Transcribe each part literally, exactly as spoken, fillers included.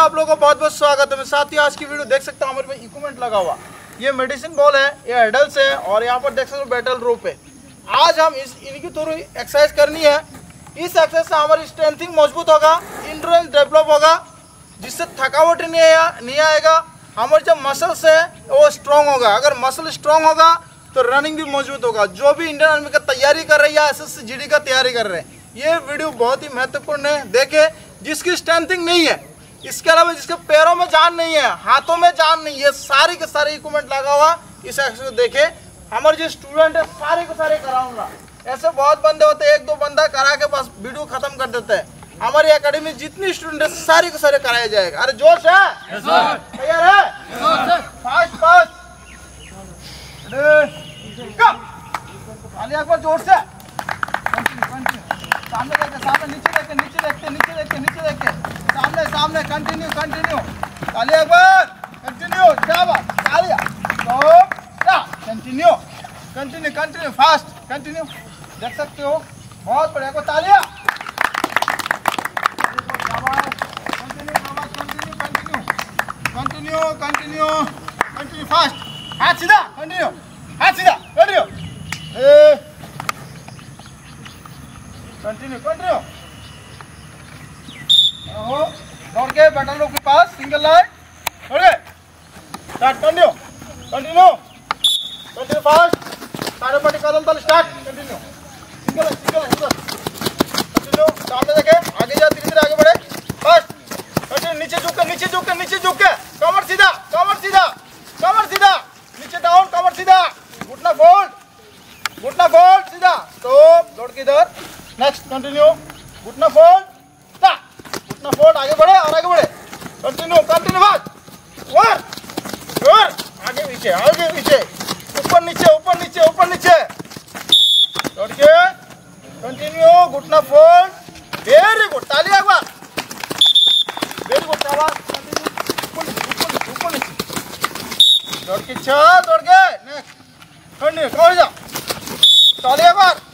आप लोगों को बहुत बहुत स्वागत है। मैं साथियों आज की वीडियो देख सकता हूँ हमारे पास इक्विपमेंट लगा हुआ, ये मेडिसिन बॉल है, ये एडल्ट है और यहाँ पर देख सकते हो बैटल रोप है। आज हम इस इनकी थोड़ी एक्सरसाइज करनी है। इस एक्सरसाइज से हमारी स्ट्रेंथिंग मजबूत होगा, इंड्योरेंस डेवलप होगा, जिससे थकावट नहीं आया नहीं आएगा। हमारे जो मसल्स है वो स्ट्रॉन्ग होगा। अगर मसल स्ट्रॉन्ग होगा तो रनिंग भी मजबूत होगा। जो भी इंडियन आर्मी का तैयारी कर रही है, S S C G D का तैयारी कर रहे हैं, ये वीडियो बहुत ही महत्वपूर्ण है। देखे जिसकी स्ट्रेंथिंग नहीं है, इसके अलावा जिसके पैरों में जान नहीं है, हाथों में जान नहीं है, सारी के सारे इक्विपमेंट लगा हुआ इस एक्सरसाइज को देखे। हमारे जो स्टूडेंट है सारे के सारे कराऊंगा। ऐसे बहुत बंदे होते हैं, एक दो बंदा करा के बस वीडियो खत्म कर देते हैं। हमारी एकेडमी में जितनी स्टूडेंट है सारे के सारे कराया जाएगा। अरे जोश है, तैयार है, फास्ट फास्ट एक बार जोर से सामने देखे, सामने नीचे देखे, नीचे देखते, नीचे देखे, नीचे देखे, सामने सामने कंटिन्यू कंटिन्यू ताली एक बार कंटिन्यू शाबाश तालियां तो continue continue continue fast continue देख सकते हो बहुत बढ़िया को तालियां continue continue continue continue continue fast हाथ सीधा कंटिन्यू हाथ सीधा कंटिन्यू कंटिन्यू कंटिन्यू दौड़ के बैटल रोप के पास सिंगल लाइन दौड़े start continue continue continue fast सारे पार्टी कदम तल start continue single single single continue सामने देखे आगे जा धीरे धीरे आगे बढ़े फास्ट कंटिन्यू नीचे झुक के नीचे झुक के नीचे झुक के कमर सीधा कमर सीधा कमर सीधा नीचे डाउन कमर सीधा घुटना फोल्ड घुटना फोल्ड सीधा स्टॉप दौड़ के इधर नेक्स्ट कंटिन्यू घुटना फोल्ड घुटना फोल्ड आगे बढ़े और आगे बढ़े continue continue fast one one आगे पीछे आगे पीछे ऊपर नीचे ऊपर नीचे ऊपर नीचे दौड़ के कंटिन्यू घुटना फोल्ड वेरी गुड ताली एक बार वेरी गुड शाबाश कंटिन्यू ऊपर नीचे ऊपर नीचे दौड़ के छह दौड़ के नेक्स्ट कंटिन्यू कौन जा ताली एक बार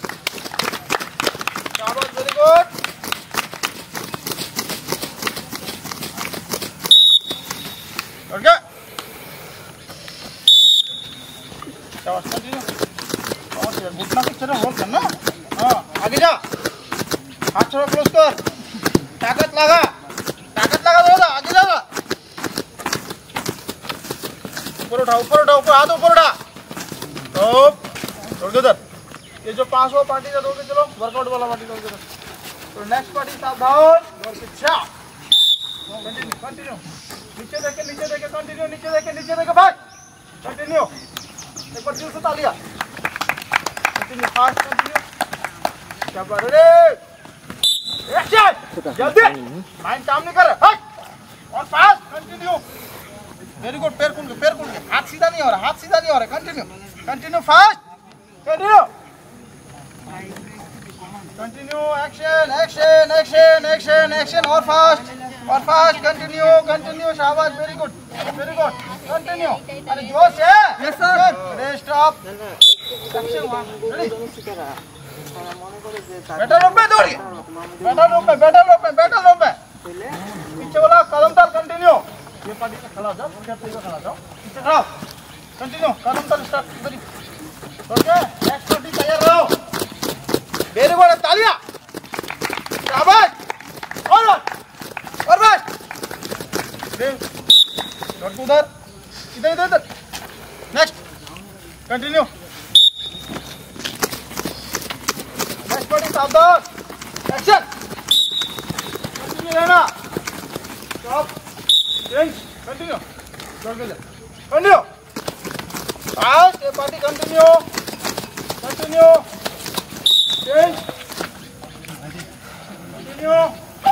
शाबाश वेरी गुड ओके शाबाश कंटिन्यू और यार घुटना की तरह होल्ड करना। हाँ आगे जा हाथ थोड़ा क्लोज कर ताकत लगा ताकत लगा थोड़ा आगे जा ऊपर उठा ऊपर उठा ऊपर हाथ ऊपर उठा तो दौड़ के उधर ये जो पांच वो पार्टी का दौड़ के चलो वर्कआउट वाला पार्टी दौड़ के तो नेक्स्ट पार्टी सावधान दौड़ के छा कंटिन्यू कंटिन्यू नीचे देखे नीचे देखे कंटिन्यू नीचे देखे नीचे देखे भाई कंटिन्यू एक बार दिल से तालियां कंटिन्यू फास्ट कंटिन्यू शाबाश रे एक्शन जल्दी माइंड काम नहीं कर रहा हट और फास्ट कंटिन्यू वेरी गुड पैर खुल के पैर खुल के हाथ सीधा नहीं हो रहा हाथ सीधा नहीं हो रहा continue continue fast continue continue action action action action action और फास्ट और फास्ट कंटिन्यू कंटिन्यू शाबाश very good very good continue अरे जोश है yes sir ready stop battle rope पे दौड़िए बैटल रोप पे बैटल रोप पे बैटल रोप पे पीछे वाला कदम ताल कंटिन्यू ये पार्टी से खड़ा जाओ कैप्टन का खड़ा जाओ पीछे खड़ा कंटिन्यू कदम ताल स्टार्ट करिए ओके नेक्स्ट पार्टी तैयार रहो वेरी गुड तालियां शाबाश और और बस दौड़ के उधर इधर इधर इधर नेक्स्ट कंटिन्यू नेक्स्ट पार्टी सावधान एक्शन कंटिन्यू रहना स्टॉप चेंज कंटिन्यू दौड़ के उधर कंटिन्यू फास्ट ये party continue continue change continue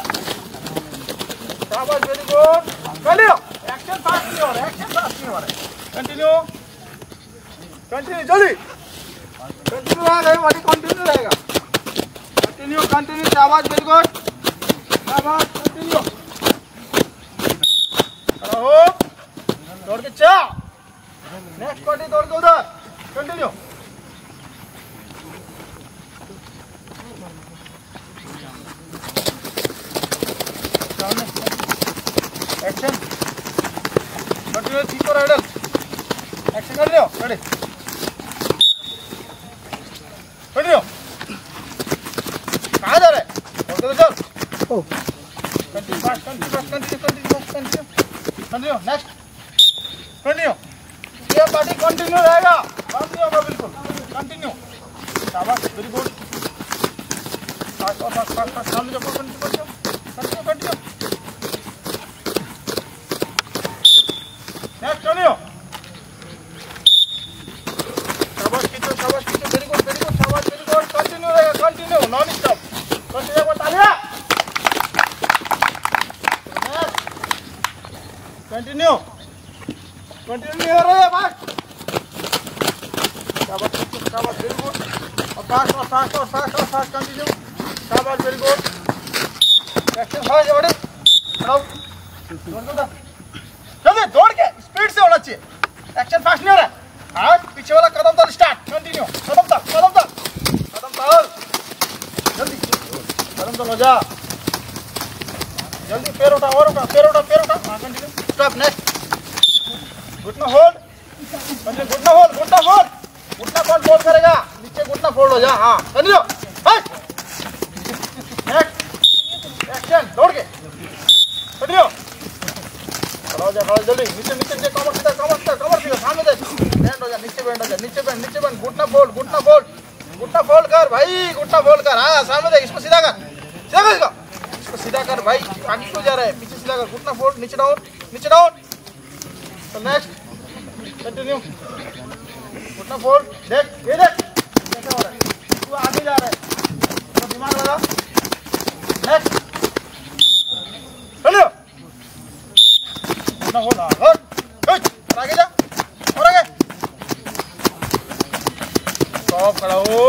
शाबाश very good continue action fast नहीं हो रहा एक्शन फास्ट नहीं हो रहा कंटिन्यू कंटिन्यू जल्दी कंटिन्यू रहेगा ये वाली कंटिन्यू रहेगा कंटिन्यू कंटिन्यू शाबाश वेरी गुड शाबाश कंटिन्यू रहो दौड़ के चा नेक्स्ट पार्टी दौड़ के उधर कंटिन्यू एक्शन कंटिन्यू ठीक और आइडल एक्शन कर लियो रेडी कंटिन्यू कहाँ जा रहे बोलते तो चल ओ continue fast continue fast continue continue continue continue next continue ये पार्टी कंटिन्यू रहेगा बंद नहीं होगा बिल्कुल कंटिन्यू शाबाश वेरी गुड फास्ट और फास्ट फास्ट फास्ट सामने जाओ continue continue continue next continue शाबाश खींचो शाबाश खींचो वेरी गुड वेरी गुड शाबाश वेरी गुड कंटिन्यू रहेगा कंटिन्यू नॉन स्टॉप कंटिन्यू को तालियां कंटिन्यू कंटिन्यू हो रहा है बस शाबाश शाबाश वेरी गुड और फास्ट और फास्ट और फास्ट और फास्ट कंटिन्यू शाबाश वेरी गुड एक्शन फास्ट बड़े चलो दौड़ दो जल्दी दौड़ के स्पीड से होना चाहिए एक्शन फास्ट नहीं हो रहा है आज पीछे वाला कदम तक स्टार्ट कंटिन्यू कदम तक कदम तक कदम तक जल्दी कदम तक हो जा जल्दी पैर उठा और उठा पैर उठा पैर उठा हाँ कंटिन्यू स्टॉप नेक्स्ट घुटना होल्ड कंटिन्यू घुटना होल्ड घुटना होल्ड घुटना कौन फोल्ड करेगा नीचे घुटना फोल्ड हो जा हाँ कंटिन्यू नेक्स्ट एक्शन दौड़ के कंटिन्यू खड़ा हो जा खड़ा जल्दी नीचे नीचे नीचे कमर सीधा कमर सीधा कमर सीधा सामने देख बैंड हो जा नीचे बैंड हो जा नीचे बैंड नीचे बैंड घुटना फोल्ड घुटना फोल्ड घुटना फोल्ड कर भाई घुटना फोल्ड कर हाँ सामने देख इसको सीधा कर सीधा कर इसको इसको सीधा कर भाई आगे क्यों जा रहा है पीछे सीधा कर घुटना फोल्ड नीचे डाउन नीचे डाउन तो नेक्स्ट कंटिन्यू घुटना फोल्ड देख ये देख कैसा हो रहा है तू आगे जा रहा है तो दिमाग लगा नेक्स्ट चलिए घुटना फोल्ड हाँ गुड गुड आगे जा और आगे स्टॉप खड़ा हो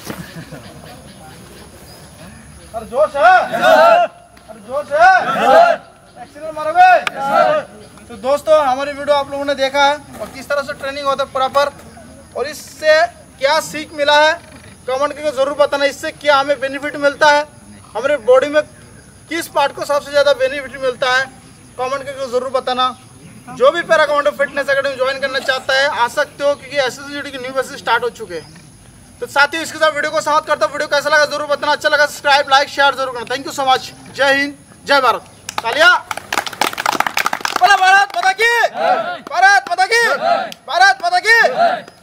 अरे जोश है अरे जोश है एक्सीलेटर मारोगे तो दोस्तों हमारी वीडियो आप लोगों ने देखा है और किस तरह से ट्रेनिंग होता है प्रॉपर और इससे क्या सीख मिला है कमेंट करके जरूर बताना इससे क्या हमें बेनिफिट मिलता है हमारे बॉडी में किस पार्ट को सबसे ज़्यादा बेनिफिट मिलता है कमेंट करके जरूर बताना जो भी para commando fitness academy join करना चाहता है आ सकते हो क्योंकि एस एस जी डी की न्यू बैचेस स्टार्ट हो चुके हैं तो साथियों इसके साथ वीडियो को समाप्त करता हूं वीडियो कैसा लगा जरूर बताना अच्छा लगा सब्सक्राइब लाइक शेयर जरूर करना थैंक यू सो मच जय हिंद जय भारत तालियां भारत माता की भारत माता की भारत माता की